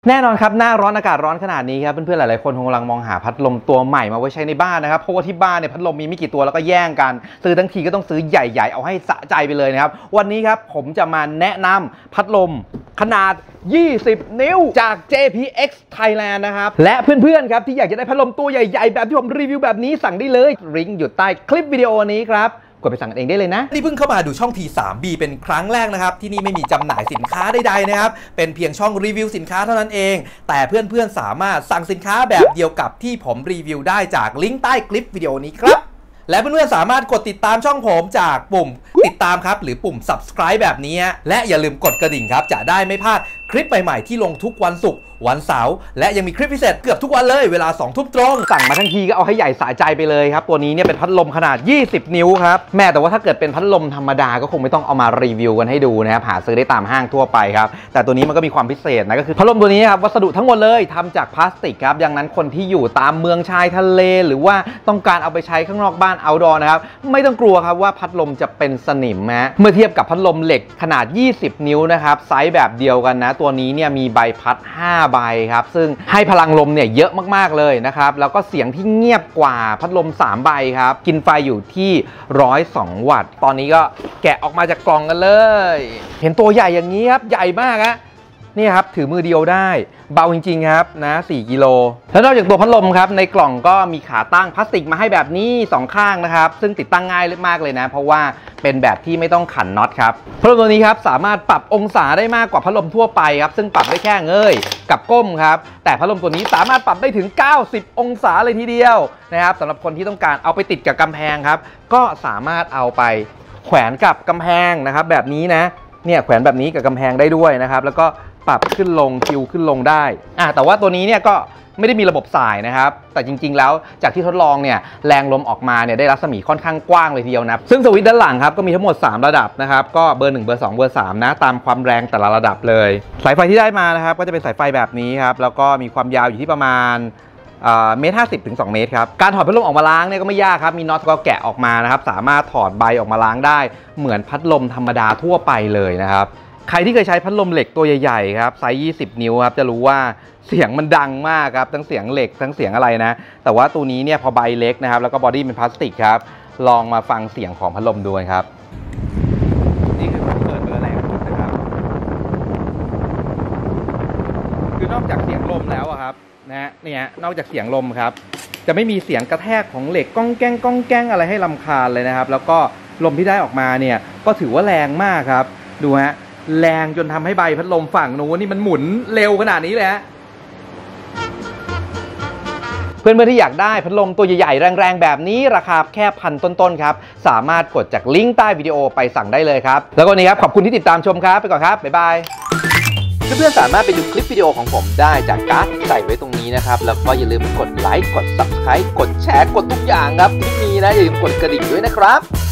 แน่นอนครับหน้าร้อนอากาศร้อนขนาดนี้ครับเพื่อนๆหลายๆคนคงกำลังมองหาพัดลมตัวใหม่มาไว้ใช้ในบ้านนะครับเพราะว่าที่บ้านเนี่ยพัดลมมีไม่กี่ตัวแล้วก็แย่งกันซื้อทั้งทีก็ต้องซื้อใหญ่ๆเอาให้สะใจไปเลยนะครับวันนี้ครับผมจะมาแนะนำพัดลมขนาด20 นิ้วจาก JPX Thailand นะครับและเพื่อนๆครับที่อยากจะได้พัดลมตัวใหญ่ๆแบบที่ผมรีวิวแบบนี้สั่งได้เลยลิงก์อยู่ใต้คลิปวิดีโอนี้ครับกดไปสั่งเองได้เลยนะนี่เพิ่งเข้ามาดูช่อง T3B เป็นครั้งแรกนะครับที่นี่ไม่มีจำหน่ายสินค้าใดๆนะครับเป็นเพียงช่องรีวิวสินค้าเท่านั้นเองแต่เพื่อนๆสามารถสั่งสินค้าแบบเดียวกับที่ผมรีวิวได้จากลิงก์ใต้คลิปวิดีโอนี้ครับและเพื่อนๆสามารถกดติดตามช่องผมจากปุ่มติดตามครับหรือปุ่ม subscribe แบบนี้และอย่าลืมกดกระดิ่งครับจะได้ไม่พลาดคลิปใหม่ๆที่ลงทุกวันศุกร์วันเสาร์และยังมีคลิปพิเศษเกือบทุกวันเลยเวลา 20:00 น.ตรงสั่งมาทั้งทีก็เอาให้ใหญ่สะใจไปเลยครับตัวนี้เนี่ยเป็นพัดลมขนาด20 นิ้วครับแม่แต่ว่าถ้าเกิดเป็นพัดลมธรรมดาก็คงไม่ต้องเอามารีวิวกันให้ดูนะครับหาซื้อได้ตามห้างทั่วไปครับแต่ตัวนี้มันก็มีความพิเศษนะก็คือพัดลมตัวนี้ครับวัสดุทั้งหมดเลยทำจากพลาสติกครับดังนั้นคนที่อยู่ตามเมืองชายทะเลหรือว่าต้องการเอาไปใช้ข้างนอกบ้านเอาท์ดอร์นะครับไม่ต้องกลัวครับว่าพัดลมจะเป็นสนิมนะเมื่อเทียบกับพัดลมเหล็กขนาด20 นิ้วนะครับไซส์แบบเดียวกันนะตัวนี้เนี่ยมีใบพัด5 ใบครับซึ่งให้พลังลมเนี่ยเยอะมากๆเลยนะครับแล้วก็เสียงที่เงียบกว่าพัดลม3 ใบครับกินไฟอยู่ที่102 วัตต์ตอนนี้ก็แกะออกมาจากกล่องกันเลยเห็นตัวใหญ่อย่างนี้ครับใหญ่มากฮะนี่ครับถือมือเดียวได้เบาจริงๆครับนะ4 กิโลแล้วนอกจากตัวพัดลมครับในกล่องก็มีขาตั้งพลาสติกมาให้แบบนี้2 ข้างนะครับซึ่งติดตั้งง่ายมากเลยนะเพราะว่าเป็นแบบที่ไม่ต้องขันน็อตครับพัดลมตัวนี้ครับสามารถปรับองศาได้มากกว่าพัดลมทั่วไปครับซึ่งปรับได้แค่เงยกับก้มครับแต่พัดลมตัวนี้สามารถปรับได้ถึง90 องศาเลยทีเดียวนะครับสำหรับคนที่ต้องการเอาไปติดกับกำแพงครับก็สามารถเอาไปแขวนกับกำแพงนะครับแบบนี้นะเนี่ยแขวนแบบนี้กับกำแพงได้ด้วยนะครับแล้วก็ปรับขึ้นลงคิวขึ้นลงได้แต่ว่าตัวนี้เนี่ยก็ไม่ได้มีระบบสายนะครับแต่จริงๆแล้วจากที่ทดลองเนี่ยแรงลมออกมาเนี่ยได้รัศมีค่อนข้างกว้างเลยทีเดียวนะซึ่งสวิตช์ด้านหลังครับก็มีทั้งหมด3 ระดับนะครับก็เบอร์ 1 เบอร์ 2 เบอร์ 3นะตามความแรงแต่ละระดับเลยสายไฟที่ได้มานะครับก็จะเป็นสายไฟแบบนี้ครับแล้วก็มีความยาวอยู่ที่ประมาณ1.50 ถึง 2 เมตรครับการถอดพัดลมออกมาล้างเนี่ยก็ไม่ยากครับมีน็อตก็แกะออกมานะครับสามารถถอดใบออกมาล้างได้เหมือนพัดลมธรรมดาทั่วไปเลยนะครับใครที่เคยใช้พัดลมเหล็กตัวใหญ่ๆครับไซส์20 นิ้วครับจะรู้ว่าเสียงมันดังมากครับทั้งเสียงเหล็กทั้งเสียงอะไรนะแต่ว่าตัวนี้เนี่ยพอใบเล็กนะครับแล้วก็บอดี้เป็นพลาสติกครับลองมาฟังเสียงของพัดลมดูครับนี่คือเปิดเบอร์แรงนะครับคือนอกจากเสียงลมแล้วครับนะเนี่ยนอกจากเสียงลมครับจะไม่มีเสียงกระแทกของเหล็กก้องแก้งก้องแก้งอะไรให้รำคาญเลยนะครับแล้วก็ลมที่ได้ออกมาเนี่ยก็ถือว่าแรงมากครับดูฮะแรงจนทำให้ใบพัดลมฝั่งนู้นนี่มันหมุนเร็วขนาดนี้เลยฮะเพื่อนๆที่อยากได้พัดลมตัวใหญ่ๆแรงๆแบบนี้ราคาแค่1,000 ต้นๆครับสามารถกดจากลิงก์ใต้วิดีโอไปสั่งได้เลยครับแล้วก็นี้ครับขอบคุณที่ติดตามชมครับไปก่อนครับบ๊ายบายเพื่อนๆสามารถไปดูคลิปวิดีโอของผมได้จากการ์ดที่ใส่ไว้ตรงนี้นะครับแล้วก็อย่าลืมกดไลค์กด Subscribe กดแชร์กดทุกอย่างครับที่มีนะอย่าลืมกดกระดิ่งด้วยนะครับ